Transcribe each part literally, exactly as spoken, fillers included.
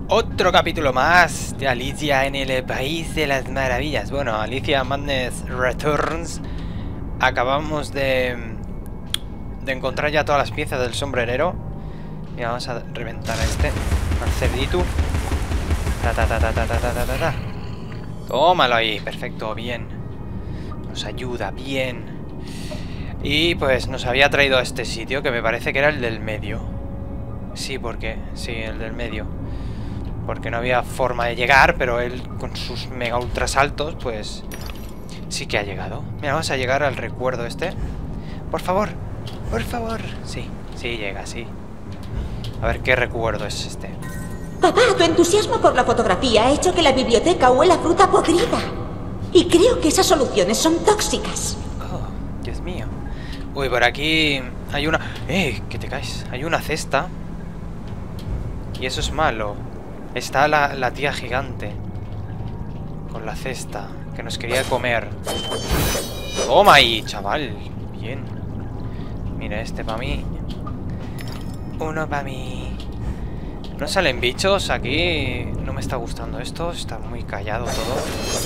Otro capítulo más de Alicia en el País de las Maravillas. Bueno, Alicia Madness Returns. Acabamos de, de encontrar ya todas las piezas del sombrerero. Mira, vamos a reventar a este, al cerdito. Ta, ta, ta, ta, ta, ta, ta, ta, ta. Tómalo ahí, perfecto, bien. Nos ayuda, bien. Y pues nos había traído a este sitio, que me parece que era el del medio. Sí, porque, sí, el del medio. Porque no había forma de llegar, pero él con sus mega ultra saltos, pues sí que ha llegado. Mira, vamos a llegar al recuerdo este. Por favor, por favor. Sí, sí llega, sí. A ver qué recuerdo es este. Papá, tu entusiasmo por la fotografía ha hecho que la biblioteca huela a fruta podrida. Y creo que esas soluciones son tóxicas. Oh, Dios mío. Uy, por aquí hay una... ¡Eh! Que te caes. Hay una cesta. Y eso es malo. Está la, la tía gigante con la cesta que nos quería comer. Toma ahí, chaval. Bien. Mira, este para mí. Uno para mí. ¿No salen bichos aquí? No me está gustando esto. Está muy callado todo.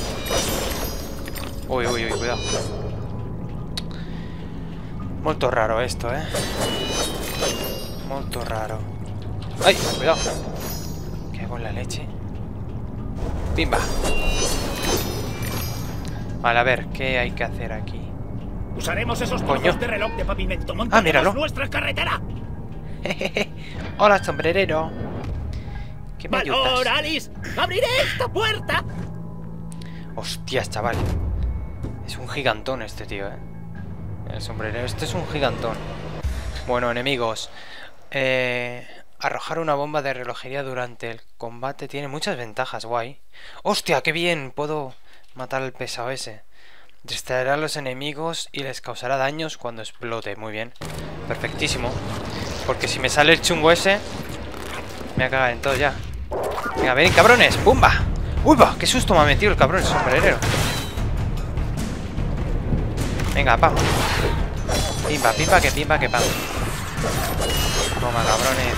Uy, uy, uy, cuidado. Molto raro esto, eh. Molto raro. ¡Ay! Cuidado. Con la leche. Pimba. Vale, a ver, ¿qué hay que hacer aquí? Usaremos esos Coño. trozos de reloj de pavimento. Ah, míralo. Nuestra carretera. Hola, sombrerero. ¿Qué me ¡Valor, ayudas? Alice! ¡Abriré esta puerta! Hostias, chaval. Es un gigantón este tío, eh. El sombrerero, este es un gigantón. Bueno, enemigos. Eh... Arrojar una bomba de relojería durante el combate tiene muchas ventajas, guay. ¡Hostia, qué bien! Puedo matar al pesado ese. Distraerá a los enemigos y les causará daños cuando explote. Muy bien. Perfectísimo. Porque si me sale el chungo ese, me va a cagar en todo ya. Venga, ven, cabrones. ¡Pumba! ¡Uy, va! ¡Qué susto me ha metido el cabrón, el sombrerero! Venga, pam. Pimba, pimba, que pimba, que pam. Toma, cabrones.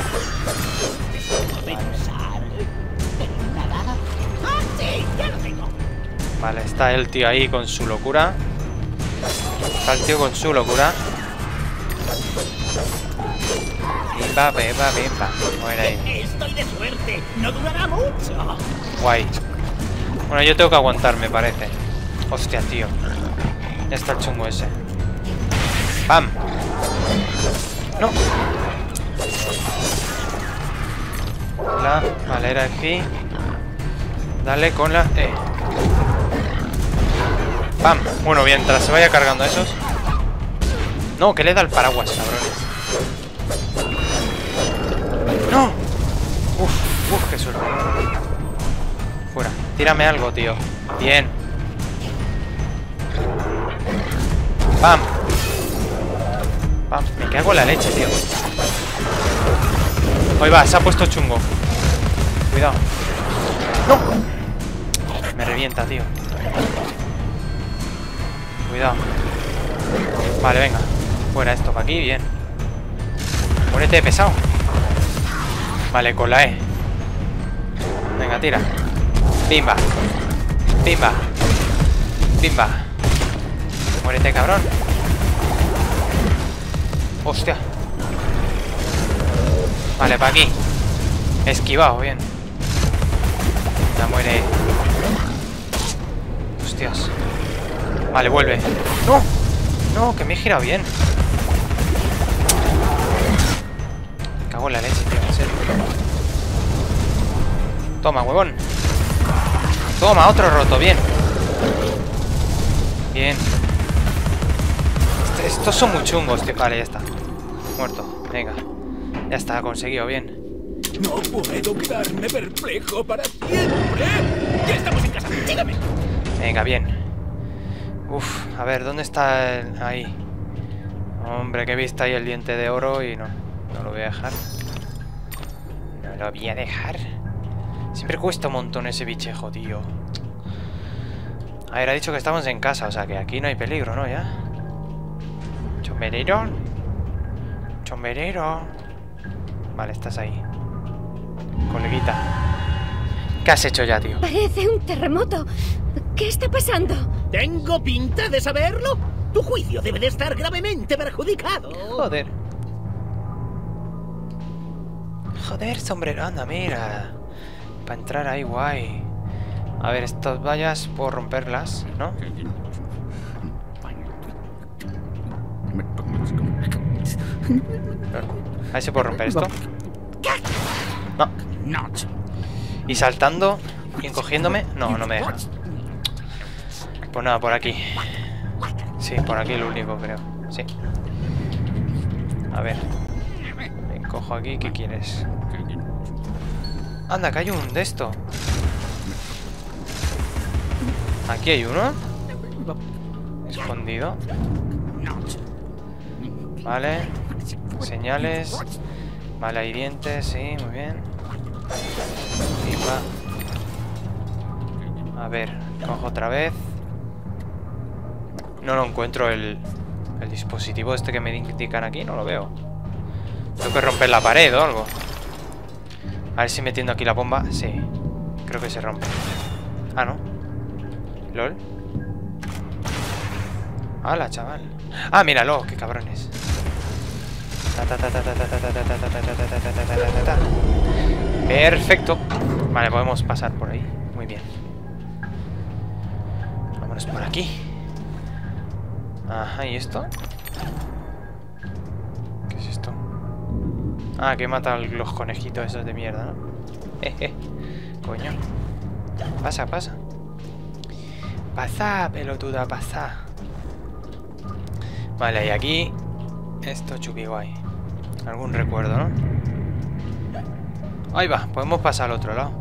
Vale, está el tío ahí con su locura. Está el tío con su locura. Pimba, pimba, pimba. Muere ahí. Estoy de suerte. No durará mucho. Guay. Bueno, yo tengo que aguantar, me parece. Hostia, tío. Ya está el chungo ese. ¡Pam! ¡No! La... Vale, era aquí. Dale con la... E. ¡Pam! Bueno, mientras se vaya cargando esos. No, que le da el paraguas, cabrones. ¡No! Uf, uf, qué suerte. Fuera. Tírame algo, tío. Bien. ¡Pam! ¡Pam! Me cago en la leche, tío. Ahí va, se ha puesto chungo. Cuidado. ¡No! Me revienta, tío. Cuidado. Vale, venga. Fuera esto para aquí, bien. Muérete, pesado. Vale, con la E. Venga, tira. Pimba. Pimba. Pimba. Muérete, cabrón. Hostia. Vale, para aquí. Esquivado, bien. Ya muere. Hostias. Vale, vuelve. ¡No! No, que me he girado bien. Me cago en la leche, tío, en serio. Toma, huevón. Toma, otro roto, bien. Bien. Est- Estos son muy chungos, tío. Vale, ya está. Muerto, venga. Ya está, conseguido, bien. No puedo quedarme perplejo para siempre. Ya estamos en casa. Sígueme. Venga, bien. Uf, a ver, ¿dónde está el...? Ahí. Hombre, que he visto ahí el diente de oro y no. No lo voy a dejar. No lo voy a dejar. Siempre cuesta un montón ese bichejo, tío. A ver, ha dicho que estamos en casa, o sea que aquí no hay peligro, ¿no? Ya. Chomberero. Chomberero. Vale, estás ahí. Coleguita. ¿Qué has hecho ya, tío? Parece un terremoto. ¿Qué está pasando? ¿Tengo pinta de saberlo? Tu juicio debe de estar gravemente perjudicado. Joder. Joder, sombrero. Anda, mira. Para entrar ahí, guay. A ver, estas vallas puedo romperlas, ¿no? A ver si puedo romper esto. No. Y saltando y encogiéndome. No, no me deja. Pues nada, por aquí. Sí, por aquí lo único, creo. Sí. A ver. Me encojo aquí, ¿qué quieres? Anda, que hay un de esto. Aquí hay uno. Escondido. Vale. Señales. Vale, hay dientes, sí, muy bien. Pipa. A ver, cojo otra vez. No lo encuentro el, el dispositivo este que me indican aquí, no lo veo. Tengo que romper la pared o algo. A ver si metiendo aquí la bomba. Sí, creo que se rompe. Ah, no. ¿Lol? ¡Hala, chaval! ¡Ah, míralo! ¡Qué cabrones! Perfecto. Vale, podemos pasar por ahí. Muy bien. Vámonos por aquí. Ajá, ¿y esto? ¿Qué es esto? Ah, que mata a los conejitos esos de mierda, ¿no? Jeje. Coño. Pasa, pasa. Pasa, pelotuda, pasa. Vale, y aquí... Esto chupi guay. Algún recuerdo, ¿no? Ahí va, podemos pasar al otro lado.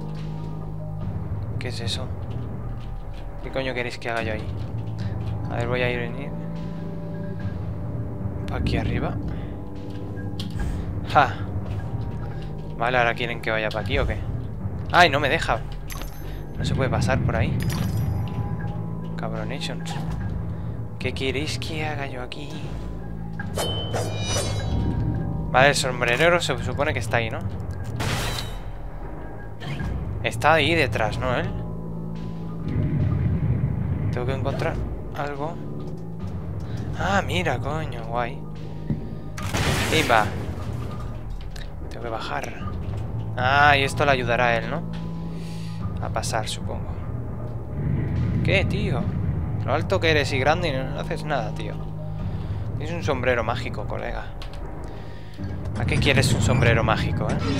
¿Qué es eso? ¿Qué coño queréis que haga yo ahí? A ver, voy a ir venir. ¿Para aquí arriba? ¡Ja! Vale, ahora quieren que vaya para aquí o qué. ¡Ay, no me deja! No se puede pasar por ahí. Cabronations. ¿Qué queréis que haga yo aquí? Vale, el sombrerero se supone que está ahí, ¿no? Está ahí detrás, ¿no? Él. Tengo que encontrar algo. Ah, mira, coño, guay. Y va. Tengo que bajar. Ah, y esto le ayudará a él, ¿no? A pasar, supongo. ¿Qué, tío? Lo alto que eres y grande y no haces nada, tío. Es un sombrero mágico, colega. ¿A qué quieres un sombrero mágico, eh?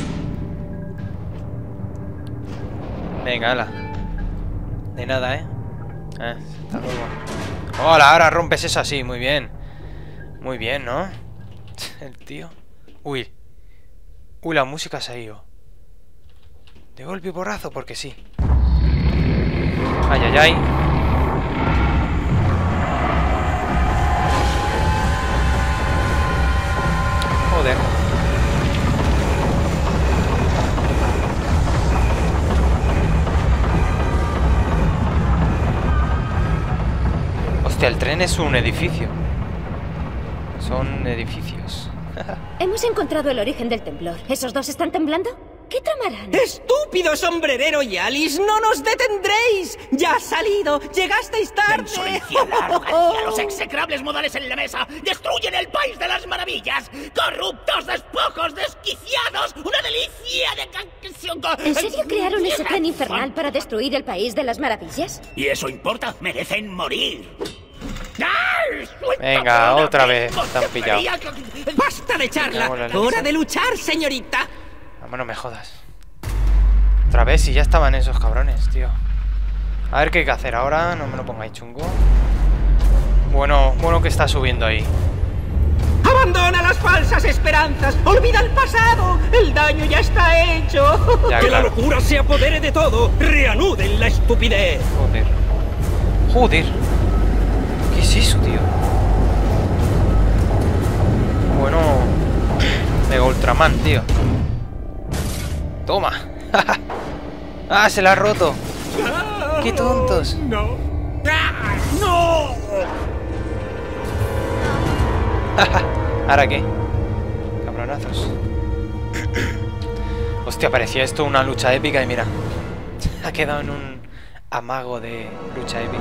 Venga, ala. De nada, ¿eh? Eh, hasta luego. Hola, ahora rompes eso así, muy bien. Muy bien, ¿no? El tío. Uy. Uy, la música se ha ido. De golpe y porrazo, porque sí. Ay, ay, ay. Joder. Hostia, el tren es un edificio. Son edificios. Hemos encontrado el origen del temblor. ¿Esos dos están temblando? ¿Qué tramarán? ¡Estúpido sombrerero y Alice! ¡No nos detendréis! ¡Ya has salido! ¡Llegasteis tarde! ¡Insolencia, arrogancia! ¡Los execrables modales en la mesa! ¡Destruyen el país de las maravillas! ¡Corruptos, despojos, desquiciados! ¡Una delicia de canción! ¿En serio crearon ese plan infernal para destruir el país de las maravillas? ¿Y eso importa? ¡Merecen morir! Venga, otra vez. Te han pillado. ¡Basta de charla! ¡Hora de luchar, señorita! Vamos, no me jodas. Otra vez, si ya estaban esos cabrones, tío. A ver qué hay que hacer ahora. No me lo pongáis chungo. Bueno, bueno que está subiendo ahí. ¡Abandona las falsas esperanzas! ¡Olvida el pasado! ¡El daño ya está hecho! Ya, ¡Que claro. la locura se apodere de todo! ¡Reanuden la estupidez! Joder. Joder. ¿Qué es eso, tío? Bueno. Mega Ultraman, tío. Toma. Ah, se la ha roto. Qué tontos. ¡No! ¡No! ¿Ahora qué? Cabronazos. Hostia, parecía esto una lucha épica y mira. Ha quedado en un amago de lucha épica.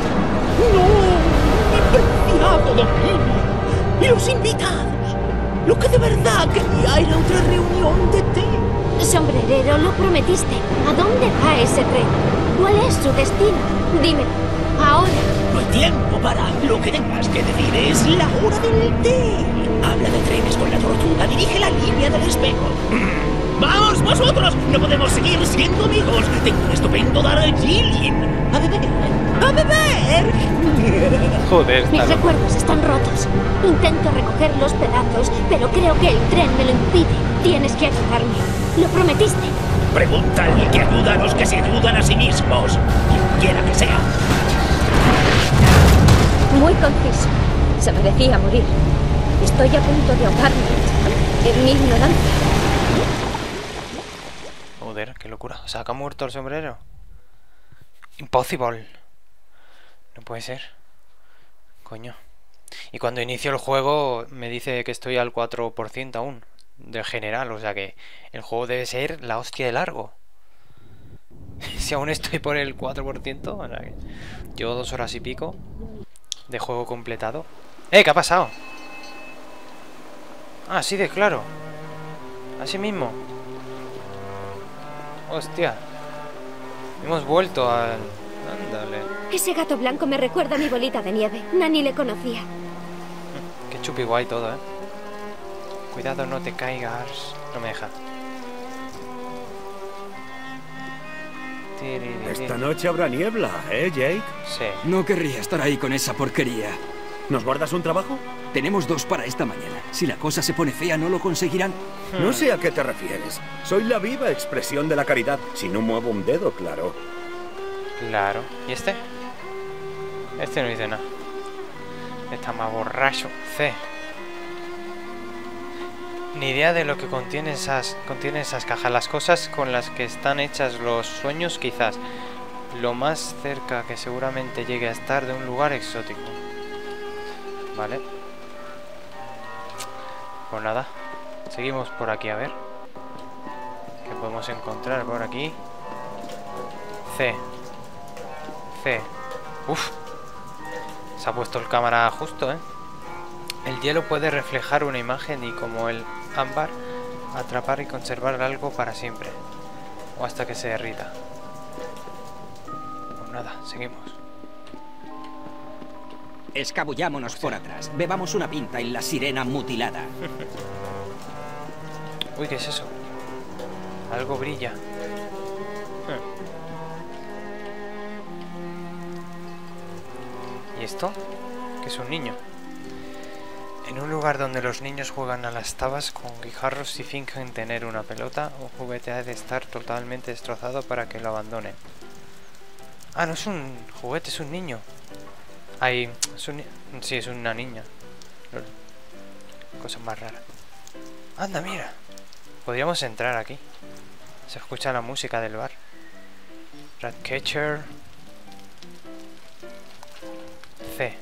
¡No! ¡Despreciado dominio! ¡Y los invitados! Lo que de verdad quería era otra reunión de té. Sombrerero, lo prometiste. ¿A dónde va ese tren? ¿Cuál es su destino? Dímelo. Ahora. No hay tiempo para... Lo que tengas que decir es la hora del té. Habla de trenes con la tortuga. Dirige la línea del espejo. ¡Vamos, vosotros! ¡No podemos seguir siendo amigos! Tengo un estupendo Darjeeling. ¡A beber! ¡A beber! Joder, está Mis loco. recuerdos están rotos. Intento recoger los pedazos, pero creo que el tren me lo impide. Tienes que ayudarme. Lo prometiste. Pregúntale que ayuda a los que se ayudan a sí mismos. Quien quiera que sea. Muy conciso. Se merecía morir. Estoy a punto de ahogarme en mi ignorancia. Joder, qué locura. O sea, que ha muerto el sombrero. Impossible. No puede ser. Coño. Y cuando inicio el juego me dice que estoy al cuatro por ciento aún. Del general. O sea que el juego debe ser la hostia de largo. Si aún estoy por el cuatro por ciento. O sea que llevo dos horas y pico de juego completado. ¡Eh! ¿Qué ha pasado? Ah, sí, de claro. Así mismo. Hostia. Hemos vuelto al... Ándale. Ese gato blanco me recuerda a mi bolita de nieve. Nani le conocía. Qué chupi guay todo, eh. Cuidado, no te caigas. No me deja. Esta noche habrá niebla, ¿eh, Jake? Sí. No querría estar ahí con esa porquería. ¿Nos guardas un trabajo? Tenemos dos para esta mañana. Si la cosa se pone fea, ¿no lo conseguirán? No sé a qué te refieres. Soy la viva expresión de la caridad. Si no muevo un dedo, claro. Claro. ¿Y este? Este no dice nada. Está más borracho. C. Ni idea de lo que contiene esas, contiene esas cajas. Las cosas con las que están hechas los sueños, quizás. Lo más cerca que seguramente llegue a estar de un lugar exótico. Vale. Pues nada. Seguimos por aquí a ver. ¿Qué podemos encontrar por aquí? C. C. Uf. Se ha puesto el cámara justo, ¿eh? El hielo puede reflejar una imagen y, como el ámbar, atrapar y conservar algo para siempre. O hasta que se derrita. Pues nada, seguimos. Escabullámonos por atrás. Bebamos una pinta en la sirena mutilada. Uy, ¿qué es eso? Algo brilla. ¿Y esto? Que es un niño. En un lugar donde los niños juegan a las tabas con guijarros y fingen tener una pelota, un juguete ha de estar totalmente destrozado para que lo abandonen. Ah, no es un juguete, es un niño. Ay, es un... sí, es una niña. Cosa más rara. Anda, mira. Podríamos entrar aquí. Se escucha la música del bar. Ratcatcher. C.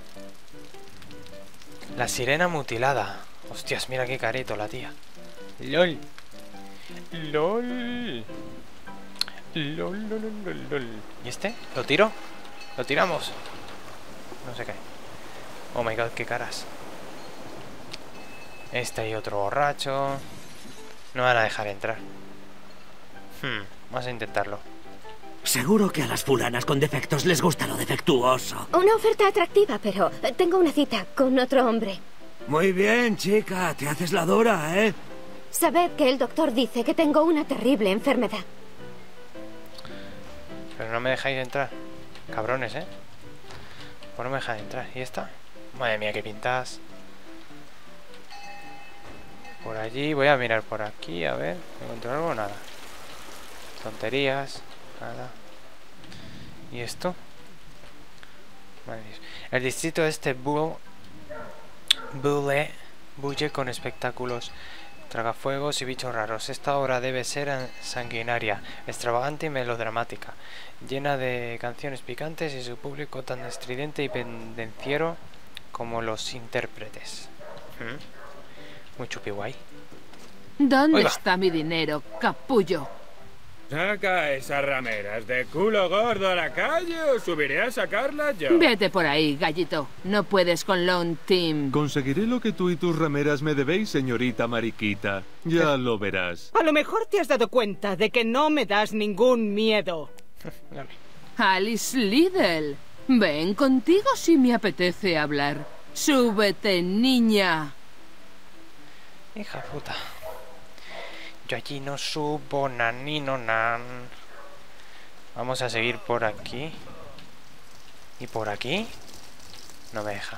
La sirena mutilada. Hostias, mira qué careto la tía. LOL. LOL. LOL, lol, lol, lol. ¿Y este? ¿Lo tiro? ¿Lo tiramos? No sé qué. Oh my god, qué caras. Este y otro borracho. No van a dejar entrar. Hmm, vamos a intentarlo. Seguro que a las fulanas con defectos les gusta lo defectuoso. Una oferta atractiva, pero tengo una cita con otro hombre. Muy bien, chica. Te haces la dura, ¿eh? Sabed que el doctor dice que tengo una terrible enfermedad. Pero no me dejáis entrar. Cabrones, ¿eh? Pues no me dejáis entrar. ¿Y esta? Madre mía, qué pintas. Por allí. Voy a mirar por aquí, a ver. ¿Encuentro algo? Nada. Tonterías. Nada. ¿Y esto? Madre mía. El distrito este Bull... Bulle... Bulle con espectáculos, tragafuegos y bichos raros. Esta obra debe ser sanguinaria, extravagante y melodramática, llena de canciones picantes y su público tan estridente y pendenciero como los intérpretes. ¿Mm? Muy chupi guay. ¿Dónde Oiga. está mi dinero, capullo? Saca esas rameras de culo gordo a la calle o subiré a sacarlas yo. Vete por ahí, gallito. No puedes con Lone Team. Conseguiré lo que tú y tus rameras me debéis, señorita Mariquita. Ya lo verás. A lo mejor te has dado cuenta de que no me das ningún miedo. Alice Liddell. Ven contigo si me apetece hablar. Súbete, niña. Hija puta. Yo allí no subo, nanino, nan. Vamos a seguir por aquí. ¿Y por aquí? No me deja.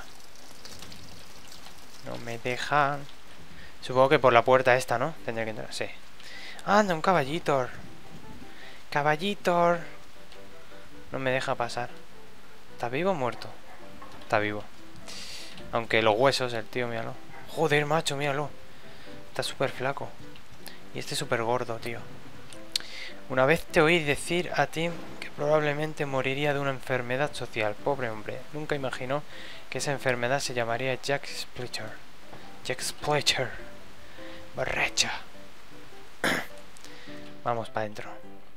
No me deja. Supongo que por la puerta esta, ¿no? Tendría que entrar, sí. Anda, un caballito. Caballito. No me deja pasar. ¿Está vivo o muerto? Está vivo. Aunque los huesos, el tío, míralo. Joder, macho, míralo. Está súper flaco. Y este es súper gordo, tío. Una vez te oí decir a Tim que probablemente moriría de una enfermedad social. Pobre hombre. Nunca imaginó que esa enfermedad se llamaría Jack Splitter. Jack Splitter. Borracha. Vamos para adentro.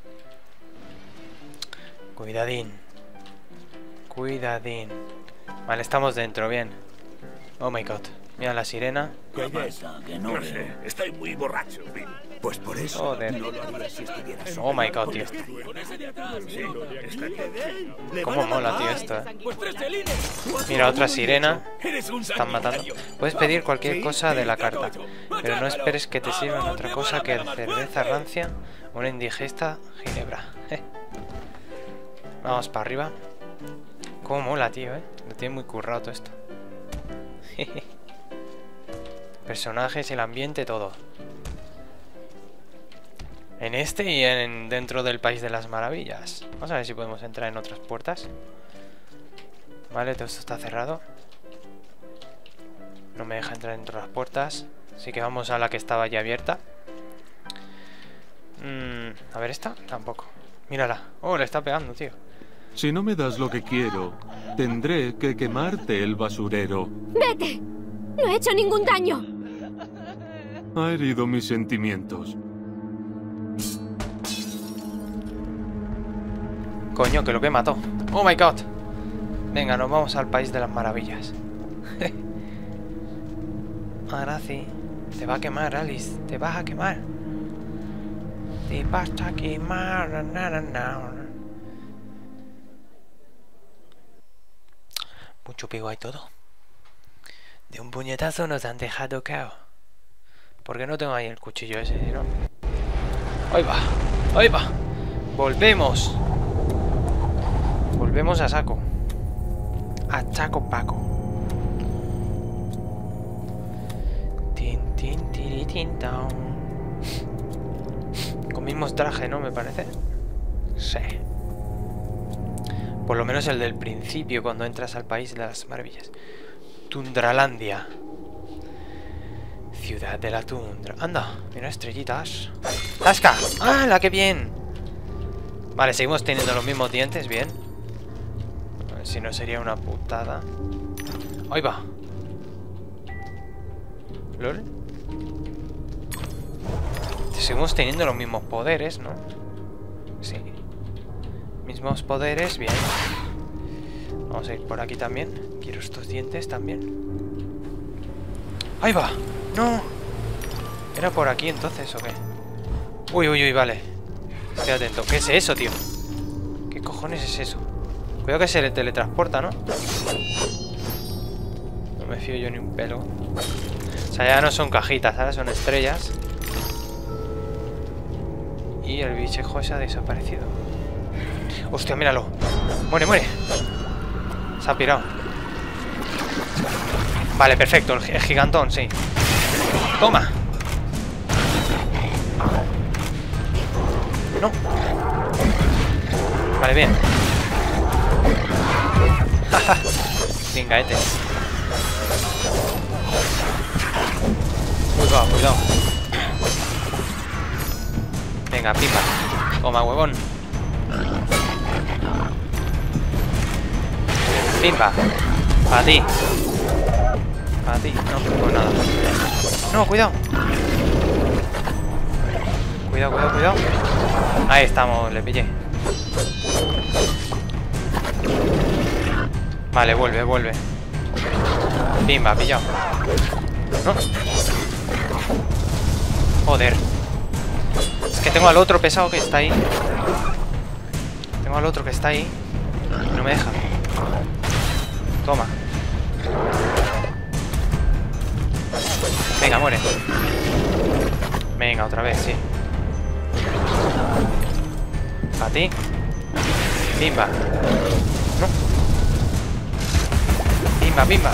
Cuidadín. Cuidadín. Vale, estamos dentro, bien. Oh my god. Mira la sirena. ¿Qué pasa? Que no, no sé, estoy muy borracho. Pues por eso Joder. no lo haría si estuvieras. Oh my god, tío. Cómo mola, tío, esto, eh. Mira, otra sirena. Están matando. Puedes pedir cualquier cosa de la carta, pero no esperes que te sirvan otra cosa que cerveza rancia o una indigesta ginebra. Vamos para arriba. Cómo mola, tío, eh. Lo tiene muy currado todo esto. Personajes, el ambiente, todo. En este y en dentro del País de las Maravillas. Vamos a ver si podemos entrar en otras puertas. Vale, todo esto está cerrado. No me deja entrar dentro de las puertas. Así que vamos a la que estaba ya abierta. Mm, a ver, esta tampoco. Mírala. Oh, le está pegando, tío. Si no me das lo que quiero, tendré que quemarte el basurero. ¡Vete! No he hecho ningún daño. Ha herido mis sentimientos. Coño, que lo que mató. Oh my god. Venga, nos vamos al País de las Maravillas. Ahora sí. Te va a quemar, Alice. Te vas a quemar. Te vas a quemar. Na, na, na. Mucho pego hay todo. De un puñetazo nos han dejado cao. ¿Por qué no tengo ahí el cuchillo ese, no? ¡Ahí va! ¡Ahí va! ¡Volvemos! Volvemos a saco. A saco paco. Tin, tin, tiri, tin, down. Con mismos trajes, ¿no? Me parece. Sí. Por lo menos el del principio, cuando entras al País de las Maravillas. Tundralandia. Ciudad de la tundra. Anda, mira estrellitas. ¡Tasca! ¡Hala, qué bien! Vale, seguimos teniendo los mismos dientes, bien. A ver si no sería una putada. ¡Ahí va! ¿Lol? Seguimos teniendo los mismos poderes, ¿no? Sí. Mismos poderes, bien. Vamos a ir por aquí también. Quiero estos dientes también. ¡Ahí va! ¡No! ¿Era por aquí entonces o qué? Uy, uy, uy, vale. Estoy atento. ¿Qué es eso, tío? ¿Qué cojones es eso? Cuidado que se le teletransporta, ¿no? No me fío yo ni un pelo. O sea, ya no son cajitas, ahora son estrellas. Y el bichejo se ha desaparecido. ¡Hostia, míralo! ¡Muere, muere! Se ha pirado. Vale, perfecto, el, el gigantón, sí. ¡Toma! No. Vale, bien. Venga, este. Cuidado, cuidado. Venga, pipa. Toma, huevón. Pimba. Para ti. Para ti. No, pues nada. No, cuidado. Cuidado, cuidado, cuidado. Ahí estamos, le pillé. Vale, vuelve, vuelve. Pimba, pillado. ¿No? Joder. Es que tengo al otro pesado que está ahí. Tengo al otro que está ahí. Y no me deja. Toma. Venga, muere. Venga, otra vez, sí. A ti. Pimba. No. Pimba, pimba.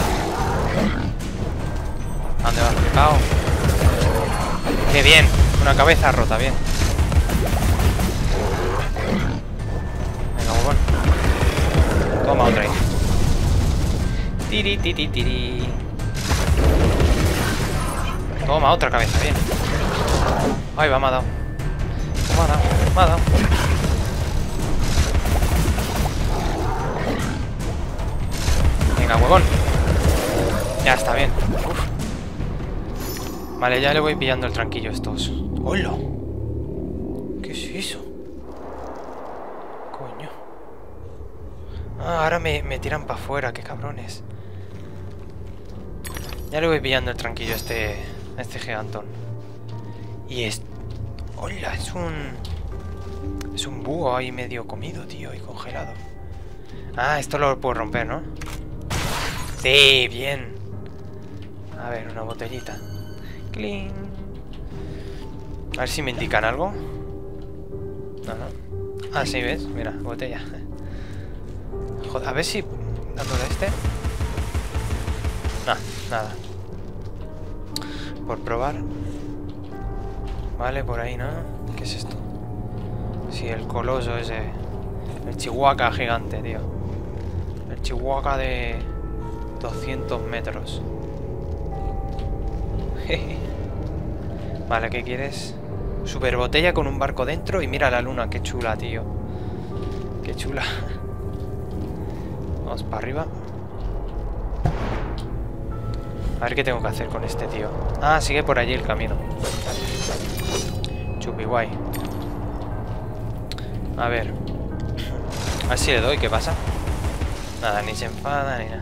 ¿A dónde vas, flipao? ¡Qué bien! Una cabeza rota, bien. Venga, bobón. Toma otra ahí. Tiri, tiri, tiri. Toma otra cabeza, bien. Ay, va, me ha dado. Me ha dado, me ha dado. Venga, huevón. Ya está bien. Uf. Vale, ya le voy pillando el tranquillo a estos. ¡Hola! ¿Qué es eso? Coño. Ah, ahora me, me tiran para afuera, qué cabrones. Ya le voy pillando el tranquillo a este, a este gigantón. Y es... ¡Hola! Es un... Es un búho ahí medio comido, tío, y congelado. Ah, esto lo puedo romper, ¿no? Sí, bien. A ver, una botellita. Clean. A ver si me indican algo. No, no. Ah, sí, ¿ves? Mira, botella. Joder, a ver si... dándole a este. Nah, nada. Por probar. Vale, por ahí, ¿no? ¿Qué es esto? Sí, el coloso ese. El chihuahua gigante, tío. El chihuahua de... doscientos metros. Vale, ¿qué quieres? Super botella con un barco dentro. Y mira la luna, qué chula, tío. Qué chula. Vamos para arriba. A ver qué tengo que hacer con este tío. Ah, sigue por allí el camino. Chupi guay. A ver. A ver si le doy, ¿qué pasa? Nada, ni se enfada ni nada.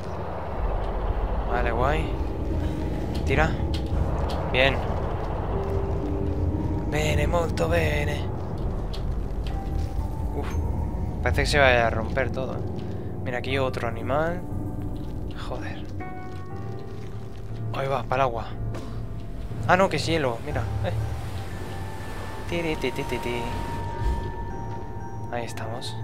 Vale, guay. Tira. Bien. Bene, molto bene. Uf. Parece que se va a romper todo. Mira, aquí otro animal. Joder. Ahí va, para el agua. Ah, no, que es hielo. Mira. Eh. Tiri, ti, ti, ti, ti. Ahí estamos.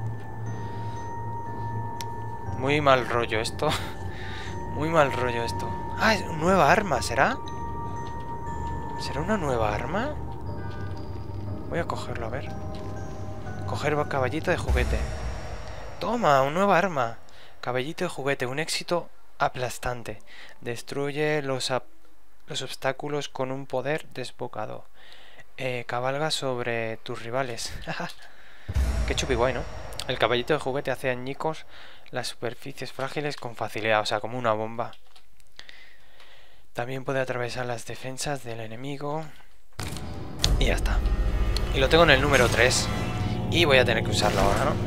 Muy mal rollo esto. Muy mal rollo esto. Ah, es una nueva arma, ¿será? ¿Será una nueva arma? Voy a cogerlo, a ver. Coger caballito de juguete. Toma, una nueva arma. Caballito de juguete, un éxito aplastante. Destruye los, los obstáculos con un poder desbocado. Eh, cabalga sobre tus rivales. Qué chupi guay, ¿no? El caballito de juguete hace añicos las superficies frágiles con facilidad, o sea, como una bomba. También puede atravesar las defensas del enemigo. Y ya está. Y lo tengo en el número tres. Y voy a tener que usarlo ahora, ¿no?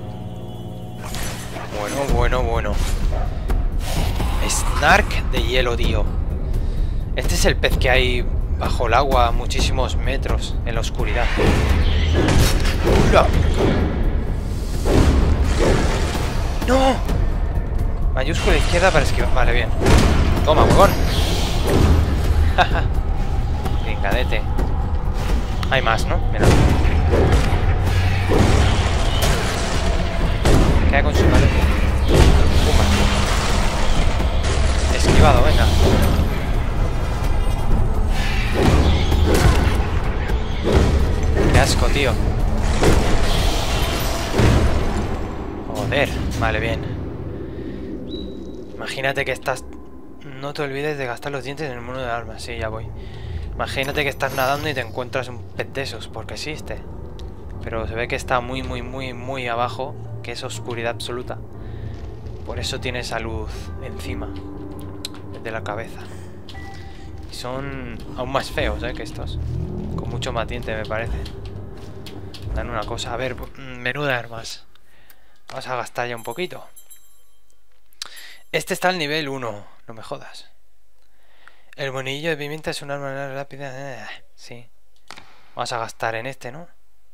Bueno, bueno, bueno. Snark de hielo, tío. Este es el pez que hay bajo el agua a muchísimos metros en la oscuridad. ¡Hola! ¡No! Mayúscula izquierda para esquivar. Vale, bien. Toma, huevón. Vengadete. Hay más, ¿no? Mira. Queda con su madre. Pumba. Esquivado, venga. Qué asco, tío. Joder. Vale, bien. Imagínate que estás... No te olvides de gastar los dientes en el mundo de armas. Sí, ya voy. Imagínate que estás nadando y te encuentras un pez de esos, porque existe. Pero se ve que está muy, muy, muy, muy abajo, que es oscuridad absoluta. Por eso tiene esa luz encima de la cabeza. Y son aún más feos, ¿eh? Que estos. Con mucho más diente, me parece. mandan una cosa. A ver, menú de armas. Vamos a gastar ya un poquito. Este está al nivel uno. No me jodas. El monillo de pimienta es un arma rápida. Eh, sí. Vamos a gastar en este, ¿no?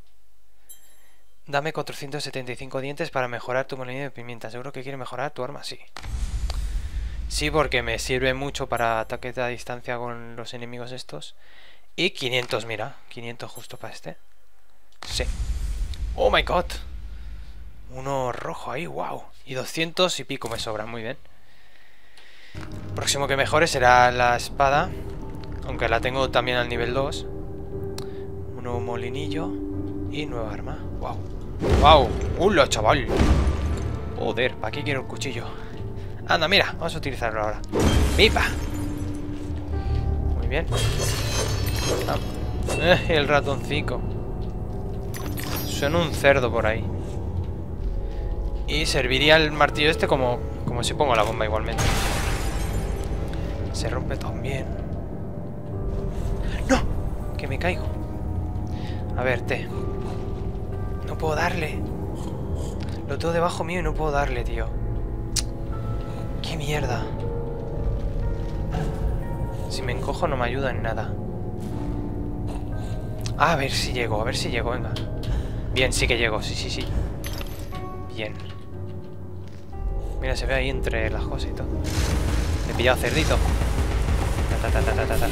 Dame cuatrocientos setenta y cinco dientes para mejorar tu monillo de pimienta. ¿Seguro que quiere mejorar tu arma? Sí. Sí, porque me sirve mucho para ataques a distancia con los enemigos estos. Y quinientos, mira. quinientos justo para este. Sí. Oh my god. Uno rojo ahí, wow. Y doscientos y pico me sobran, muy bien. Próximo que mejore será la espada. Aunque la tengo también al nivel dos. Un nuevo molinillo. Y nueva arma. Wow. Wow. ¡Hola, chaval! Joder, ¿para qué quiero el cuchillo? Anda, mira, vamos a utilizarlo ahora. ¡Vipa! Muy bien. Ah. Eh, el ratoncito. Suena un cerdo por ahí. Y serviría el martillo este como, como si pongo la bomba igualmente. Se rompe también. ¡No! Que me caigo. A ver, té. No puedo darle. Lo tengo debajo mío y no puedo darle, tío. ¡Qué mierda! Si me encojo no me ayuda en nada. Ah, a ver si llego, a ver si llego, venga. Bien, sí que llego, sí, sí, sí. Bien. Mira, se ve ahí entre las cosas y todo. Le he pillado cerdito. Ta, ta, ta, ta, ta, ta.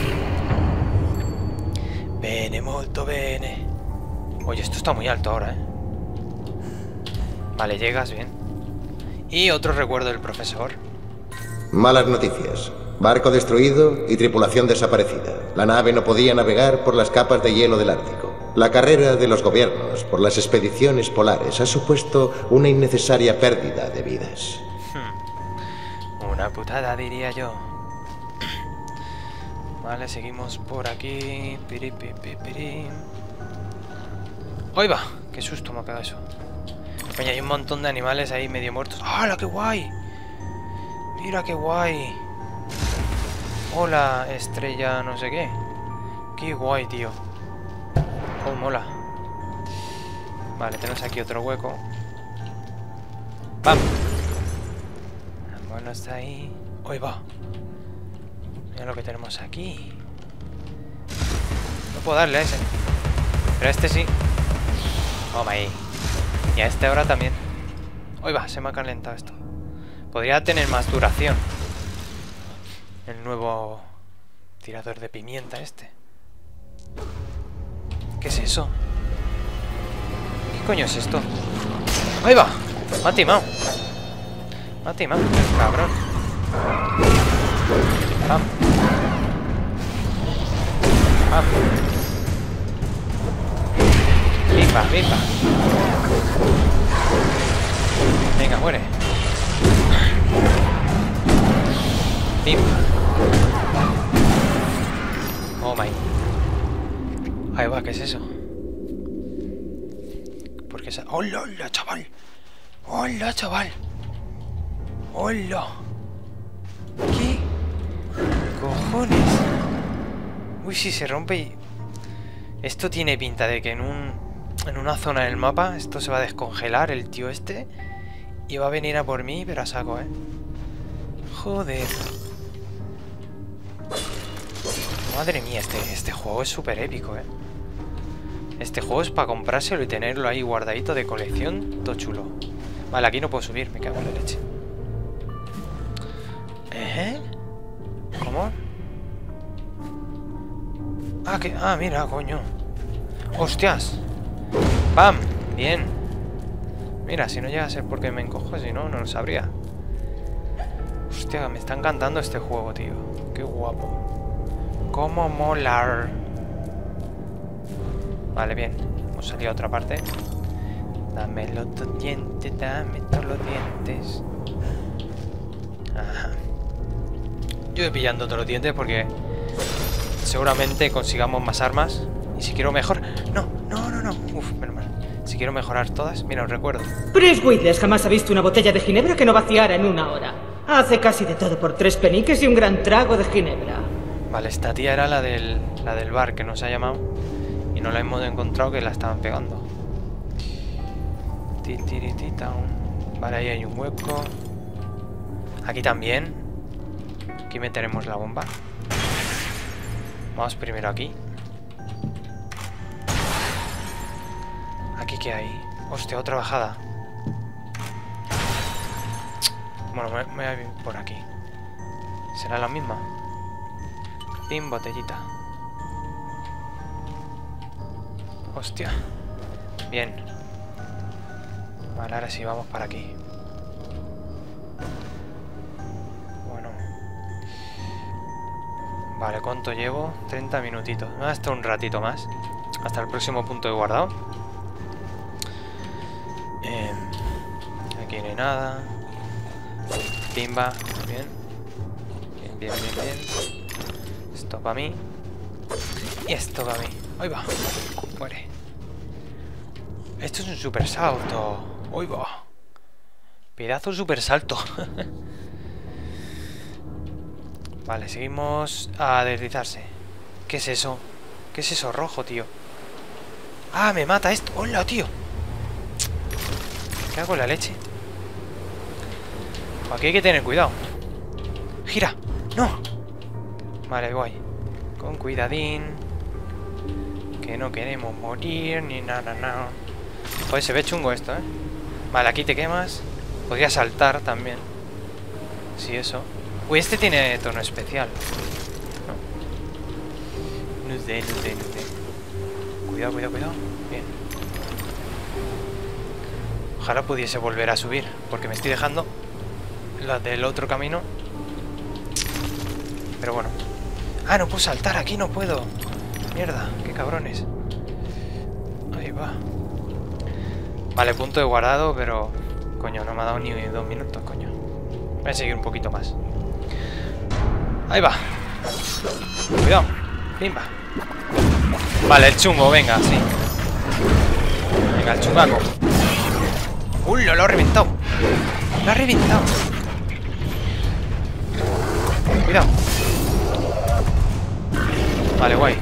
Bene, molto bene. Oye, esto está muy alto ahora, ¿eh? Vale, llegas, bien. Y otro recuerdo del profesor. Malas noticias. Barco destruido y tripulación desaparecida. La nave no podía navegar por las capas de hielo del Ártico. La carrera de los gobiernos por las expediciones polares ha supuesto una innecesaria pérdida de vidas. Hmm. Una putada, diría yo. Vale, seguimos por aquí. Piri, piri, piri, piri. ¡Ahí va! ¡Qué susto me ha pegado eso! Coño, hay un montón de animales ahí medio muertos. ¡Hala, qué guay! ¡Mira qué guay! Hola, estrella no sé qué. ¡Qué guay, tío! ¡Oh, mola! Vale, tenemos aquí otro hueco. ¡Pam! Vámonos ahí. ¡Ahí va! Mira lo que tenemos aquí. No puedo darle a ese. Pero a este sí. ¡Oh, my! Y a este ahora también. ¡Ahí va! Se me ha calentado esto. Podría tener más duración. El nuevo tirador de pimienta este. ¿Qué es eso? ¿Qué coño es esto? ¡Ahí va! Me ha timado. Me ha timado, cabrón. Pam. Pam. Pipa, pipa. Venga, muere. Pim. Oh my. Ahí va, ¿qué es eso? ¿Por qué esa? ¡Hola, hola, chaval! ¡Hola, chaval! ¡Hola! ¿Qué cojones? Uy, si se rompe y... Esto tiene pinta de que en un... En una zona del mapa esto se va a descongelar el tío este y va a venir a por mí, pero a saco, ¿eh? Joder. Madre mía, este, este juego es súper épico, ¿eh? Este juego es para comprárselo y tenerlo ahí guardadito de colección. Todo chulo. Vale, aquí no puedo subir, me cago en la leche. ¿Eh? ¿Cómo? Ah, que... Ah, mira, coño. ¡Hostias! ¡Pam! Bien. Mira, si no llega a ser porque me encojo, si no, no lo sabría. Hostia, me está encantando este juego, tío. Qué guapo. Cómo molar. Vale, bien. Hemos salido a otra parte. Dame los dientes, dame todos los dientes. Ajá. Yo voy pillando todos los dientes porque seguramente consigamos más armas. Y si quiero mejor... No, no, no, no. Uf, menos mal. Si quiero mejorar todas... Mira, os recuerdo. Prince Witness jamás ha visto una botella de ginebra que no vaciara en una hora. Hace casi de todo por tres peniques y un gran trago de ginebra. Vale, esta tía era la del, la del bar que nos ha llamado. Y no la hemos encontrado, que la estaban pegando. Vale, ahí hay un hueco. Aquí también. Aquí meteremos la bomba. Vamos primero aquí. ¿Aquí qué hay? Hostia, otra bajada. Bueno, me, me voy a ir por aquí. ¿Será la misma? Pin, botellita. Hostia. Bien. Vale, ahora sí, vamos para aquí. Bueno. Vale, ¿cuánto llevo? treinta minutitos. Hasta un ratito más. Hasta el próximo punto de guardado. Eh, aquí no hay nada. Pimba. Bien. Bien, bien, bien, bien. Esto para mí. Y esto para mí. Ahí va. Muere. Esto es un super salto. Ahí va. Pedazo super salto. Vale, seguimos a deslizarse. ¿Qué es eso? ¿Qué es eso rojo, tío? ¡Ah, me mata esto! ¡Hola, tío! ¿Qué hago en la leche? Aquí hay que tener cuidado. ¡Gira! ¡No! Vale, voy. Con cuidadín. Que no queremos morir ni nada, nada. Joder, se ve chungo esto, ¿eh? Vale, aquí te quemas. Podría saltar también. Sí, eso. Uy, este tiene tono especial. No. No sé, no sé, no sé. Cuidado, cuidado, cuidado. Bien. Ojalá pudiese volver a subir, porque me estoy dejando la del otro camino. Pero bueno. Ah, no puedo saltar, aquí no puedo. Mierda, qué cabrones. Ahí va. Vale, punto de guardado, pero... Coño, no me ha dado ni dos minutos, coño. Voy a seguir un poquito más. Ahí va. Cuidado. Pimba. Vale, el chungo, venga, sí. Venga, el chungaco. ¡Uy, lo, lo ha reventado! ¡Lo ha reventado! Cuidado. Vale, guay.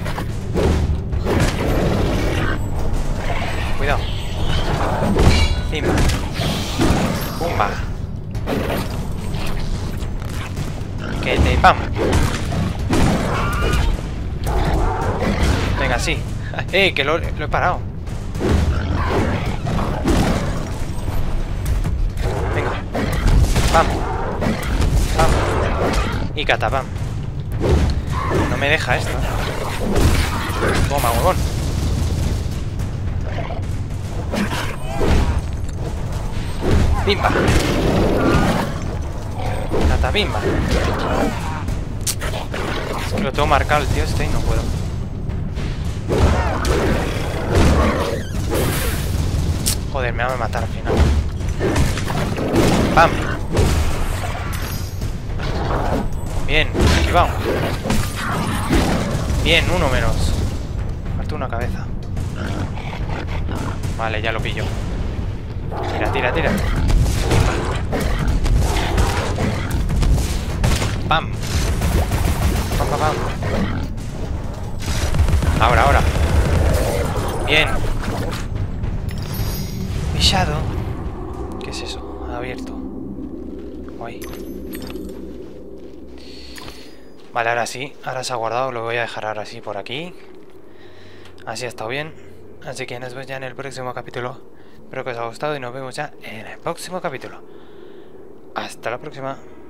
Cuidado. Pimba. Pumba. Que te pam. Venga, sí. Eh, que lo, lo he parado. Venga. Pam. Pam. Y catapam. No me deja esto. Toma, huevón. Pimba. Catapimba. Es que lo tengo marcado el tío este y no puedo. Joder, me va a matar al final. ¡Pam! Bien, esquivado. Bien, uno menos. Falta una cabeza. Vale, ya lo pillo. Tira, tira, tira. ¡Pam! ¡Pam, pam, pam! Ahora, ahora. Bien. Pillado. ¿Qué es eso? Abierto. Guay. Vale, ahora sí. Ahora se ha guardado. Lo voy a dejar ahora sí por aquí. Así ha estado bien. Así que nos vemos ya en el próximo capítulo. Espero que os haya gustado y nos vemos ya en el próximo capítulo. Hasta la próxima.